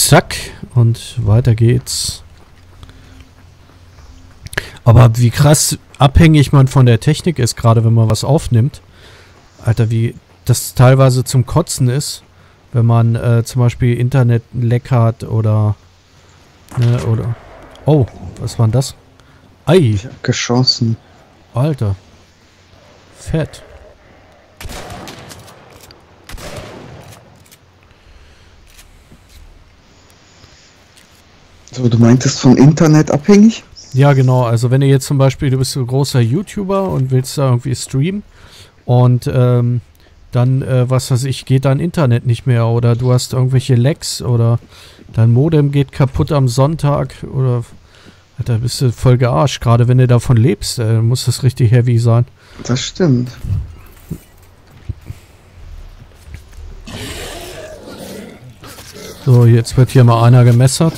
Zack. Und weiter geht's. Aber wie krass abhängig man von der Technik ist, gerade wenn man was aufnimmt. Alter, wie das teilweise zum Kotzen ist, wenn man zum Beispiel Internetleck hat oder... Ne, oder... Oh, was war denn das? Ei! Ich hab geschossen. Alter. Fett. So, du meintest vom Internet abhängig? Ja, genau. Also wenn du jetzt zum Beispiel, du bist so ein großer YouTuber und willst da irgendwie streamen und dann, was weiß ich, geht dein Internet nicht mehr oder du hast irgendwelche Lags oder dein Modem geht kaputt am Sonntag oder da bist du voll gearscht. Gerade wenn du davon lebst, muss das richtig heavy sein. Das stimmt. So, jetzt wird hier mal einer gemessert.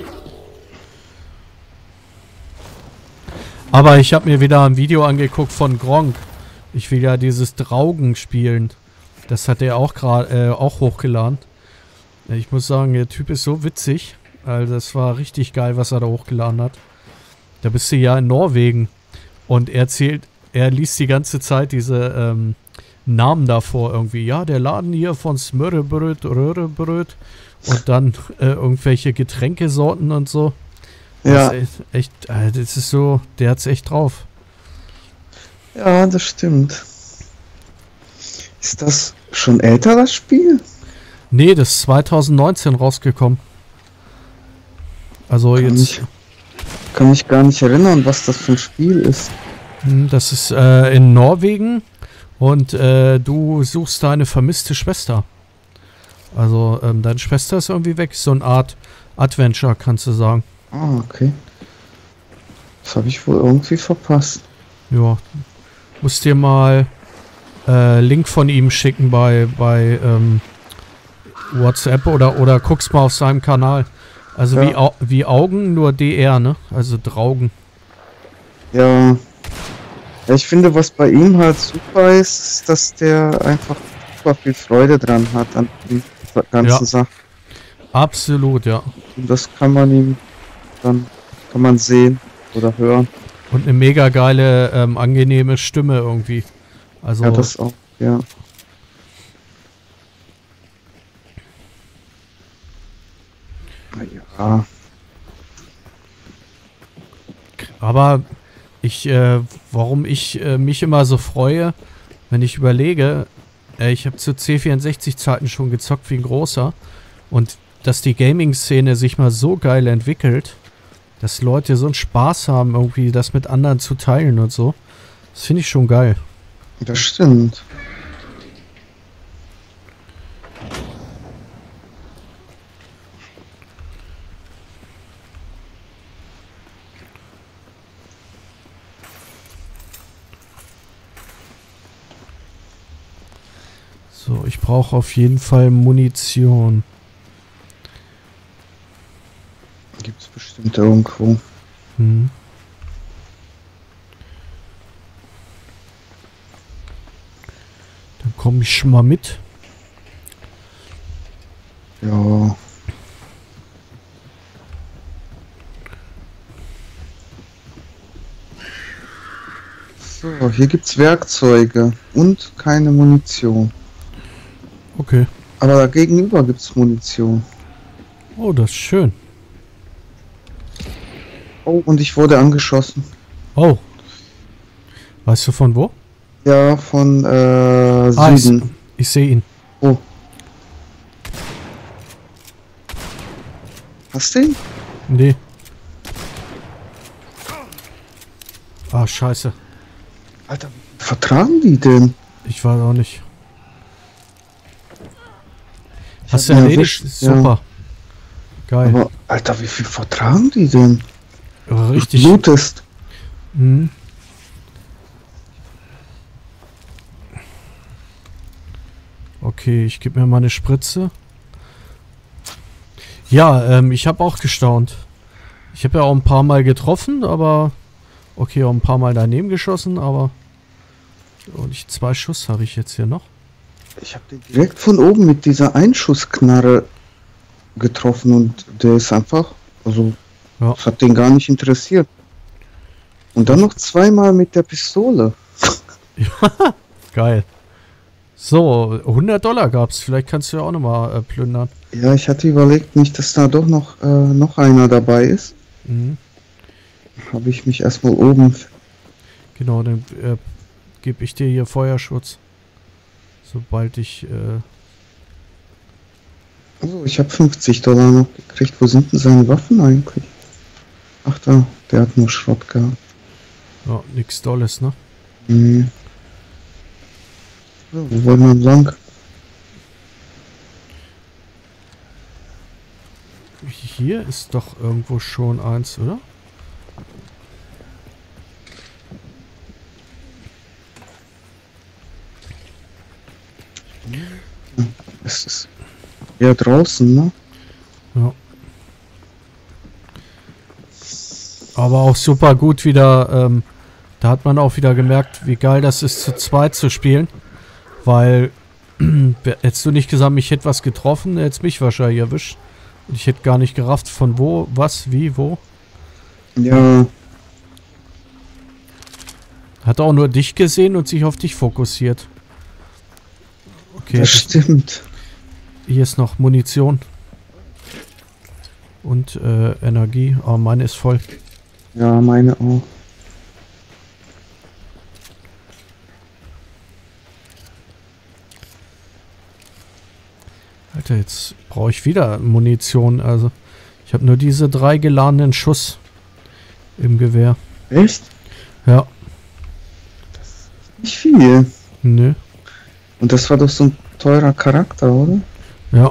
Aber ich habe mir wieder ein Video angeguckt von Gronkh. Ich will ja dieses Draugen spielen. Das hat er auch gerade auch hochgeladen. Ich muss sagen, der Typ ist so witzig. Also das war richtig geil, was er da hochgeladen hat. Da bist du ja in Norwegen. Und er liest die ganze Zeit diese Namen davor irgendwie. Ja, der Laden hier von Smørrebrød, Röhrebröt. Und dann irgendwelche Getränkesorten und so. Ja. Das ist echt, das ist so, der hat's echt drauf. Ja, das stimmt. Ist das schon älter, das Spiel? Nee, das ist 2019 rausgekommen. Also Kann mich gar nicht erinnern, was das für ein Spiel ist. Das ist in Norwegen und du suchst deine vermisste Schwester. Also deine Schwester ist irgendwie weg. So eine Art Adventure, kannst du sagen. Ah, okay. Das habe ich wohl irgendwie verpasst. Ja. Musst dir mal Link von ihm schicken bei WhatsApp oder guckst mal auf seinem Kanal. Also ja. wie Augen, nur DR, ne? Also Draugen. Ja. Ja, ich finde, was bei ihm halt super ist, dass der einfach super viel Freude dran hat an die ganzen Sachen. Absolut, ja. Und das kann man ihm dann sehen oder hören. Und eine mega geile, angenehme Stimme irgendwie. Also ja, das auch, ja. Ja. Aber warum ich mich immer so freue, wenn ich überlege, ich habe zu C64-Zeiten schon gezockt wie ein großer und dass die Gaming-Szene sich mal so geil entwickelt, dass Leute so einen Spaß haben, irgendwie das mit anderen zu teilen und so. Das finde ich schon geil. Das stimmt. So, ich brauche auf jeden Fall Munition. Gibt es bestimmt irgendwo. Hm. Dann komme ich schon mal mit. Ja. So, hier gibt's Werkzeuge und keine Munition. Okay. Aber da gegenüber gibt's Munition. Oh, das ist schön. Oh, und ich wurde angeschossen. Oh. Weißt du von wo? Ja, von Süden. Ich sehe ihn. Oh. Hast du ihn? Nee. Ah, scheiße. Alter, wie vertragen die denn? Ich weiß auch nicht. Ich Hast du hab ihn erledigt? erwischt, Super. Ja. Geil. Aber, Alter, wie viel vertragen die denn? Richtig. Du blutest. Mhm. Okay, ich gebe mir mal eine Spritze. Ja, ich habe auch gestaunt. Ich habe ja auch ein paar Mal getroffen, aber... Okay, auch ein paar Mal daneben geschossen, aber... Und 2 Schuss habe ich jetzt hier noch. Ich habe den direkt von oben mit dieser Einschussknarre getroffen und der ist einfach, also, Ja. das hat den gar nicht interessiert. Und dann noch zweimal mit der Pistole. Geil. So, $100 gab's. Vielleicht kannst du ja auch nochmal plündern. Ja, ich hatte überlegt, nicht, dass da doch noch einer dabei ist. Mhm. Habe ich mich erstmal oben. Genau, dann gebe ich dir hier Feuerschutz. Sobald ich... Also, ich habe $50 noch gekriegt. Wo sind denn seine Waffen eigentlich? Ach da, der hat nur Schrott gehabt. ja, nix Dolles, ne? Mhm. So, wo wollen wir lang? Hier ist doch irgendwo schon eins, oder? Es ist eher draußen, ne? Ja. Aber auch super gut wieder, da hat man auch wieder gemerkt, wie geil das ist, zu zweit zu spielen. Weil, hättest du nicht gesagt, ich hätte was getroffen, hättest mich wahrscheinlich erwischt. Und ich hätte gar nicht gerafft, von wo, was, wie, wo. Ja, Hat auch nur dich gesehen und sich auf dich fokussiert. Okay, das stimmt. hier ist noch Munition. Und Energie. Aber meine ist voll. Ja, meine auch. Alter, jetzt brauche ich wieder Munition. Also, ich habe nur diese 3 geladenen Schuss im Gewehr. Echt? Ja, Nicht viel. nö. Und das war doch so ein teurer Charakter, oder? Ja.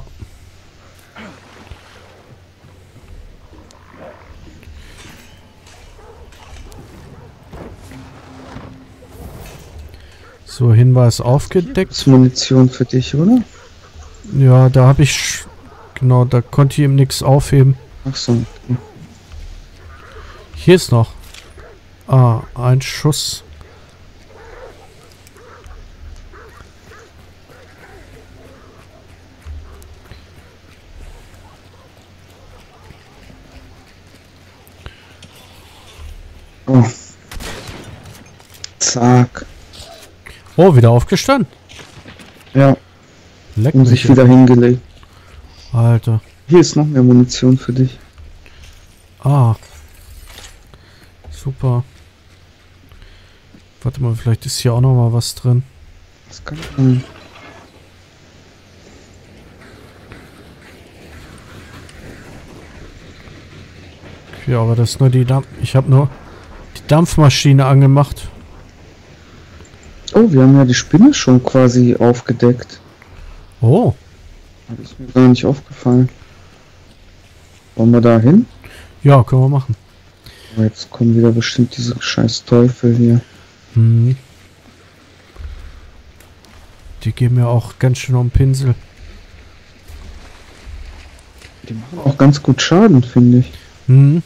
So, Hinweis aufgedeckt. Das ist Munition für dich, oder? Ja, da habe ich... Genau, da konnte ich ihm nichts aufheben. Ach so. Okay. Hier ist noch. Ah, ein Schuss. Oh. Zack. Oh, wieder aufgestanden. Ja, Leck und mich. sich wieder hingelegt. Alter. Hier ist noch mehr Munition für dich. Ah. Super. Warte mal, vielleicht ist hier auch noch mal was drin. Das kann sein. Ja, aber das ist nur die Ich habe nur die Dampfmaschine angemacht. Oh, wir haben ja die Spinne schon quasi aufgedeckt. Oh. Das ist mir gar nicht aufgefallen. Wollen wir da hin? Ja, können wir machen. Oh, jetzt kommen wieder bestimmt diese scheiß Teufel hier. Hm. Die geben mir auch ganz schön um den Pinsel. Die machen auch ganz gut Schaden, finde ich. Hm.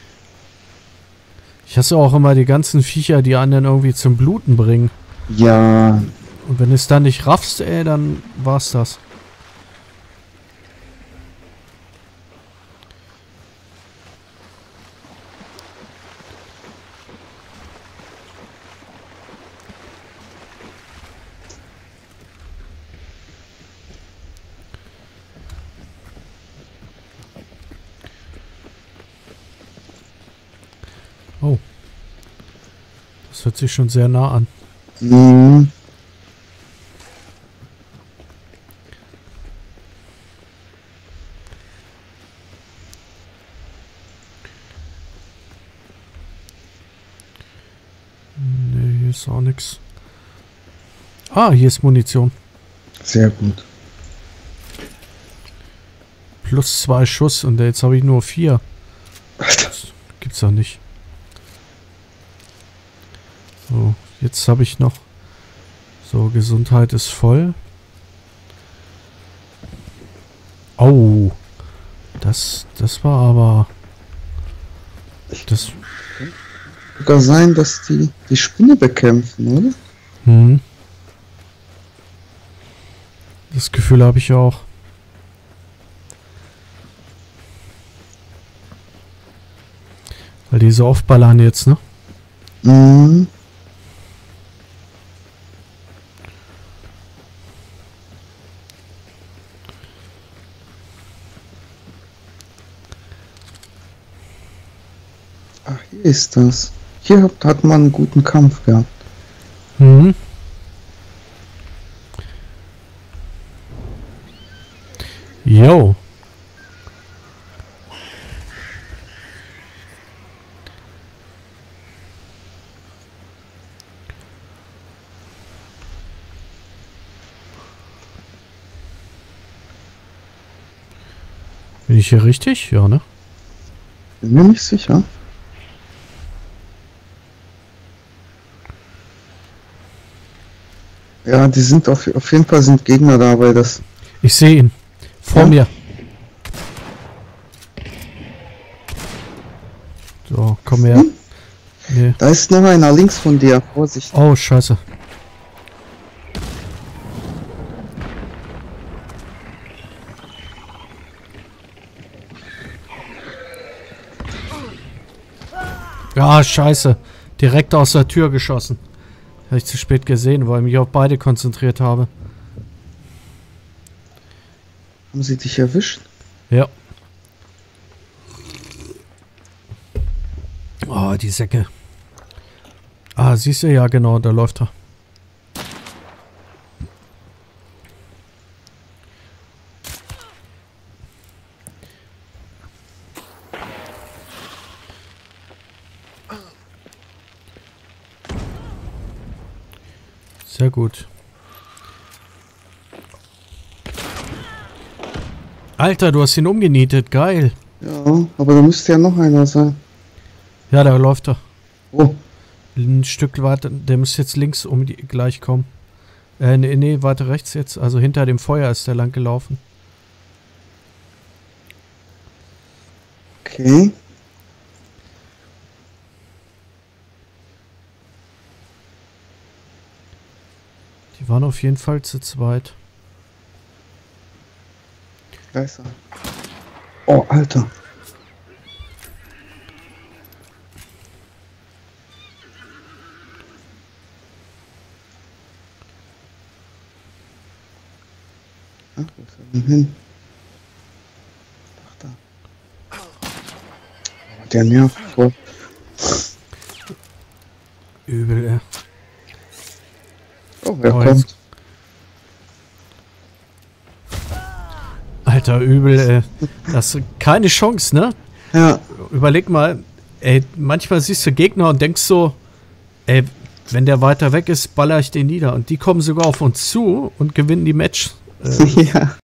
Ich hasse auch immer die ganzen Viecher, die einen dann irgendwie zum Bluten bringen. Ja, Und wenn du es dann nicht raffst, ey, dann war's das. Oh. Das hört sich schon sehr nah an. mhm. Nee, hier ist auch nichts. Ah, hier ist Munition. Sehr gut. Plus 2 Schuss und jetzt habe ich nur 4. Das gibt's doch nicht. So, jetzt habe ich noch... So, Gesundheit ist voll. Au. Das war aber... Das... Sogar sein, dass die Spinne bekämpfen, oder? Hm. Das Gefühl habe ich auch. Weil die so oft ballern jetzt, ne? Mhm. Ach, hier ist das. Hier hat man einen guten Kampf gehabt. Mhm. Jo. Bin ich hier richtig? Ja, ne? Bin mir nicht sicher. Ja, die sind auf jeden Fall sind Gegner dabei, das. Ich sehe ihn. Vor mir. So, komm her. Nee. Da ist noch einer links von dir. Vorsicht. Oh, scheiße. Ja, scheiße. Direkt aus der Tür geschossen. Habe ich zu spät gesehen, weil ich mich auf beide konzentriert habe. Haben sie dich erwischt? Ja. Oh, die Säcke. Ah, siehst du? Ja, genau, da läuft er. Sehr gut. Alter, du hast ihn umgenietet. Geil. Ja, aber da müsste ja noch einer sein. Ja, da läuft er. Oh. Ein Stück weiter. Der muss jetzt links gleich kommen. Nee, weiter rechts jetzt. Also hinter dem Feuer ist der lang gelaufen. Okay. Die waren auf jeden Fall zu zweit. Da ist er. Oh, Alter. Ach, wo ist er denn hin? Ach, da. Oh, der nervt voll. Übel, ey. Oh, er Oh, kommt. jetzt. Alter, übel, ey. Das ist keine Chance, ne? Ja. Überleg mal, ey, manchmal siehst du Gegner und denkst so, ey, wenn der weiter weg ist, baller ich den nieder. Und die kommen sogar auf uns zu und gewinnen die Match. Ja.